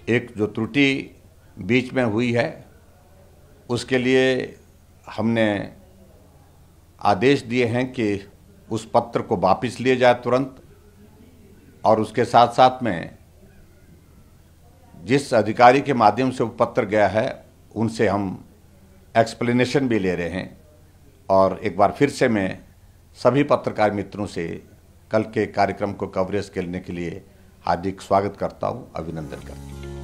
एक जो त्रुटि बीच में हुई है उसके लिए हमने आदेश दिए हैं कि उस पत्र को वापस लिए जाए तुरंत, और उसके साथ साथ में जिस अधिकारी के माध्यम से वो पत्र गया है उनसे हम एक्सप्लेनेशन भी ले रहे हैं। और एक बार फिर से मैं सभी पत्रकार मित्रों से कल के कार्यक्रम को कवरेज करने के लिए हार्दिक स्वागत करता हूं, अभिनंदन करता हूं।